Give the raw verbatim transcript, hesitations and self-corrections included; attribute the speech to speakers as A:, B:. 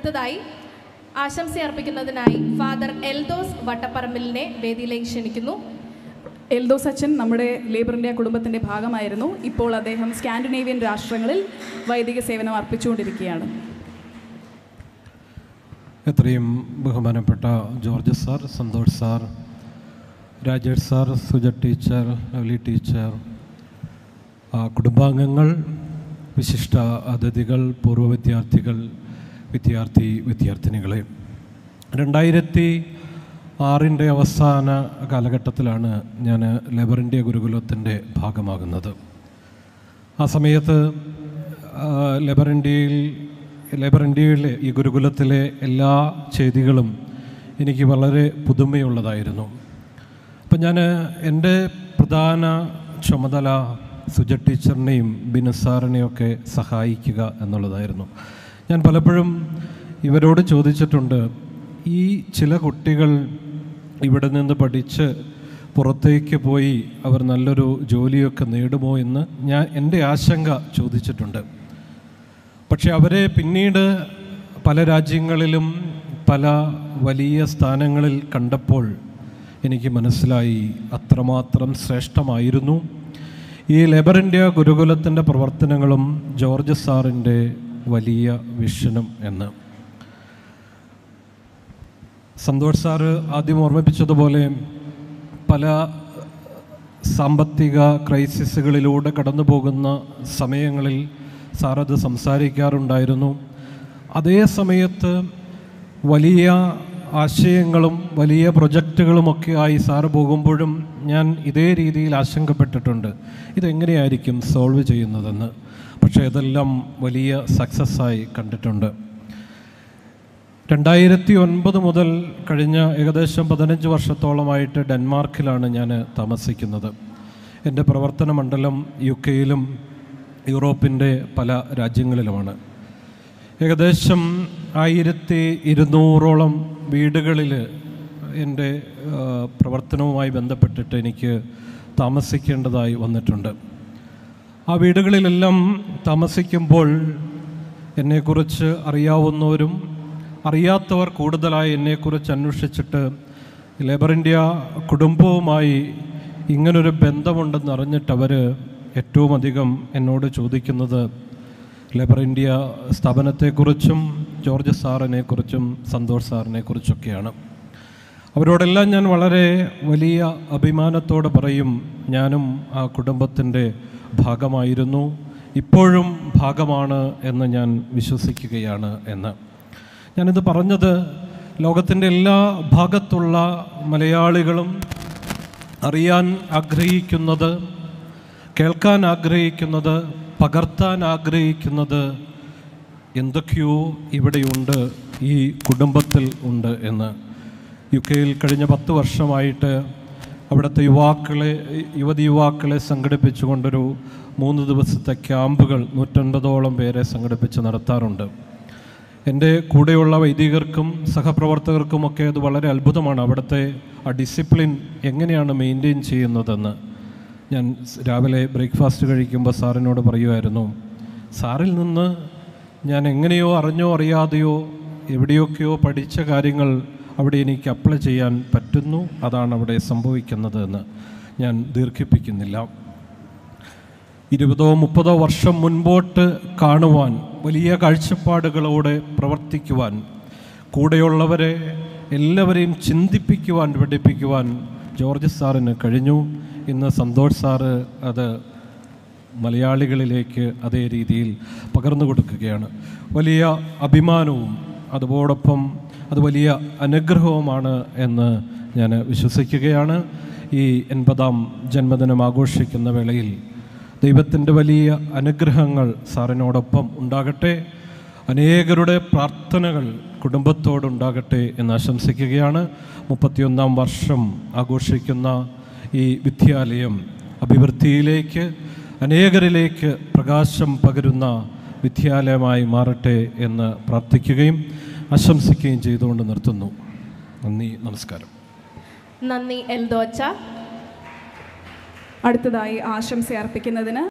A: അടുത്തതായി ആശംസ അർപ്പിക്കുന്നതിനായി ഫാദർ എൽദോസ് വട്ടപ്പറമ്പിലിനെ വേദിയിലേക്ക് ക്ഷണിക്കുന്നു.
B: എൽദോസ് അച്ഛൻ നമ്മുടെ ലേബർ ഇന്ത്യ കുടുംബത്തിൻ്റെ ഭാഗമായിരുന്നു. ഇപ്പോൾ അദ്ദേഹം സ്കാൻഡിനേവിയൻ രാഷ്ട്രങ്ങളിൽ വൈദിക സേവനം അർപ്പിച്ചുകൊണ്ടിരിക്കുകയാണ്.
C: എത്രയും ബഹുമാനപ്പെട്ട George sir, Santosh sir, Rajesh sir, Suja teacher, Lovely teacher, കുടുംബാംഗങ്ങൾ, വിശിഷ്ട അതിഥികൾ, പൂർവ്വ വിദ്യാർത്ഥികൾ, വിദ്യാർത്ഥി വിദ്യാർത്ഥിനികളെ, രണ്ടായിരത്തി ആറിൻ്റെ അവസാന കാലഘട്ടത്തിലാണ് ഞാൻ ലേബർ ഇന്ത്യ ഗുരുകുലത്തിൻ്റെ ഭാഗമാകുന്നത്. ആ സമയത്ത് ലേബർ ഇന്ത്യയിൽ ലേബർ ഇന്ത്യയിലെ ഈ ഗുരുകുലത്തിലെ എല്ലാ ചെയ്തികളും എനിക്ക് വളരെ പുതുമയുള്ളതായിരുന്നു. അപ്പം ഞാൻ എൻ്റെ പ്രധാന ചുമതല സുജ ടീച്ചറിനെയും ബിനുസാറിനെയൊക്കെ സഹായിക്കുക എന്നുള്ളതായിരുന്നു. ഞാൻ പലപ്പോഴും ഇവരോട് ചോദിച്ചിട്ടുണ്ട്, ഈ ചില കുട്ടികൾ ഇവിടെ നിന്ന് പഠിച്ച് പുറത്തേക്ക് പോയി അവർ നല്ലൊരു ജോലിയൊക്കെ നേടുമോ എന്ന് ഞാൻ എൻ്റെ ആശങ്ക ചോദിച്ചിട്ടുണ്ട്. പക്ഷെ അവരെ പിന്നീട് പല രാജ്യങ്ങളിലും പല വലിയ സ്ഥാനങ്ങളിൽ കണ്ടപ്പോൾ എനിക്ക് മനസ്സിലായി അത്രമാത്രം ശ്രേഷ്ഠമായിരുന്നു ഈ ലേബർ ഇന്ത്യ ഗുരുകുലത്തിൻ്റെ പ്രവർത്തനങ്ങളും ജോർജ് സാറിൻ്റെ വലിയ വിഷനും എന്ന്. സന്തോഷ് സാറ് ആദ്യം ഓർമ്മിപ്പിച്ചതുപോലെ പല സാമ്പത്തിക ക്രൈസിസുകളിലൂടെ കടന്നു പോകുന്ന സമയങ്ങളിൽ സാറത് സംസാരിക്കാറുണ്ടായിരുന്നു. അതേ സമയത്ത് വലിയ ആശയങ്ങളും വലിയ പ്രൊജക്റ്റുകളുമൊക്കെ ആയി സാറ് പോകുമ്പോഴും ഞാൻ ഇതേ രീതിയിൽ ആശങ്കപ്പെട്ടിട്ടുണ്ട്, ഇതെങ്ങനെയായിരിക്കും സോൾവ് ചെയ്യുന്നതെന്ന്. പക്ഷേ ഇതെല്ലാം വലിയ സക്സസ്സായി കണ്ടിട്ടുണ്ട്. രണ്ടായിരത്തി ഒൻപത് മുതൽ കഴിഞ്ഞ ഏകദേശം പതിനഞ്ച് വർഷത്തോളമായിട്ട് ഡെൻമാർക്കിലാണ് ഞാൻ താമസിക്കുന്നത്. എൻ്റെ പ്രവർത്തന മണ്ഡലം യു കെയിലും യൂറോപ്പിൻ്റെ പല രാജ്യങ്ങളിലുമാണ്. ഏകദേശം ആയിരത്തി ഇരുന്നൂറോളം വീടുകളിൽ എൻ്റെ പ്രവർത്തനവുമായി ബന്ധപ്പെട്ടിട്ട് എനിക്ക് താമസിക്കേണ്ടതായി വന്നിട്ടുണ്ട്. ആ വീടുകളിലെല്ലാം താമസിക്കുമ്പോൾ എന്നെക്കുറിച്ച് അറിയാവുന്നവരും അറിയാത്തവർ കൂടുതലായി എന്നെക്കുറിച്ച് അന്വേഷിച്ചിട്ട് ലേബർ ഇന്ത്യ കുടുംബവുമായി ഇങ്ങനൊരു ബന്ധമുണ്ടെന്ന് അറിഞ്ഞിട്ട് അവർ ഏറ്റവും അധികം എന്നോട് ചോദിക്കുന്നത് ലേബർ ഇന്ത്യ സ്ഥാപനത്തെക്കുറിച്ചും ജോർജ് സാറിനെക്കുറിച്ചും സന്തോഷ് സാറിനെക്കുറിച്ചൊക്കെയാണ്. അവരോടെല്ലാം ഞാൻ വളരെ വലിയ അഭിമാനത്തോടെ പറയും, ഞാനും ആ കുടുംബത്തിൻ്റെ ഭാഗമായിരുന്നു, ഇപ്പോഴും ഭാഗമാണ് എന്ന് ഞാൻ വിശ്വസിക്കുകയാണ് എന്ന്. ഞാനിത് പറഞ്ഞത് ലോകത്തിൻ്റെ എല്ലാ ഭാഗത്തുള്ള മലയാളികളും അറിയാൻ ആഗ്രഹിക്കുന്നത്, കേൾക്കാൻ ആഗ്രഹിക്കുന്നത്, പകർത്താൻ ആഗ്രഹിക്കുന്നത് എന്തൊക്കെയോ ഇവിടെയുണ്ട്, ഈ കുടുംബത്തിൽ ഉണ്ട് എന്ന്. യു കെയിൽ കഴിഞ്ഞ പത്ത് വർഷമായിട്ട് അവിടുത്തെ യുവാക്കളെ യുവതി യുവാക്കളെ സംഘടിപ്പിച്ചുകൊണ്ടൊരു മൂന്ന് ദിവസത്തെ ക്യാമ്പുകൾ നൂറ്റൻപതോളം പേരെ സംഘടിപ്പിച്ച് നടത്താറുണ്ട്. എൻ്റെ കൂടെയുള്ള വൈദികർക്കും സഹപ്രവർത്തകർക്കുമൊക്കെ അത് വളരെ അത്ഭുതമാണ്, അവിടുത്തെ ആ ഡിസിപ്ലിൻ എങ്ങനെയാണ് മെയിൻറ്റെയിൻ ചെയ്യുന്നതെന്ന്. ഞാൻ രാവിലെ ബ്രേക്ക്ഫാസ്റ്റ് കഴിക്കുമ്പോൾ സാറിനോട് പറയുമായിരുന്നു, സാറിൽ നിന്ന് ഞാൻ എങ്ങനെയോ അറിഞ്ഞോ അറിയാതെയോ എവിടെയൊക്കെയോ പഠിച്ച കാര്യങ്ങൾ അവിടെ എനിക്ക് അപ്ലൈ ചെയ്യാൻ പറ്റുന്നു, അതാണ് അവിടെ സംഭവിക്കുന്നത് എന്ന്. ഞാൻ ദീർഘിപ്പിക്കുന്നില്ല. ഇരുപതോ മുപ്പതോ വർഷം മുൻപോട്ട് കാണുവാൻ, വലിയ കാഴ്ചപ്പാടുകളോടെ പ്രവർത്തിക്കുവാൻ, കൂടെയുള്ളവരെ എല്ലാവരെയും ചിന്തിപ്പിക്കുവാൻ, പഠിപ്പിക്കുവാൻ ജോർജ് സാറിന് കഴിഞ്ഞു. ഇന്ന് സന്തോഷ് സാറ് അത് മലയാളികളിലേക്ക് അതേ രീതിയിൽ പകർന്നു കൊടുക്കുകയാണ്. വലിയ അഭിമാനവും അതോടൊപ്പം അത് വലിയ അനുഗ്രഹവുമാണ് എന്ന് ഞാൻ വിശ്വസിക്കുകയാണ്. ഈ എൺപതാം ജന്മദിനം ആഘോഷിക്കുന്ന വേളയിൽ ദൈവത്തിൻ്റെ വലിയ അനുഗ്രഹങ്ങൾ സാറിനോടൊപ്പം ഉണ്ടാകട്ടെ, അനേകരുടെ പ്രാർത്ഥനകൾ കുടുംബത്തോടുണ്ടാകട്ടെ എന്ന് ആശംസിക്കുകയാണ്. മുപ്പത്തിയൊന്നാം വർഷം ആഘോഷിക്കുന്ന ഈ വിദ്യാലയം അഭിവൃദ്ധിയിലേക്ക്, അനേകരിലേക്ക് പ്രകാശം പകരുന്ന വിദ്യാലയമായി മാറട്ടെ എന്ന് പ്രാർത്ഥിക്കുകയും ആശംസിക്കുകയും ചെയ്തുകൊണ്ട് നിർത്തുന്നു. നന്ദി, നമസ്കാരം.
A: നന്ദി എൽദോച്ച.
B: അടുത്തതായി ആശംസ അർപ്പിക്കുന്നതിന്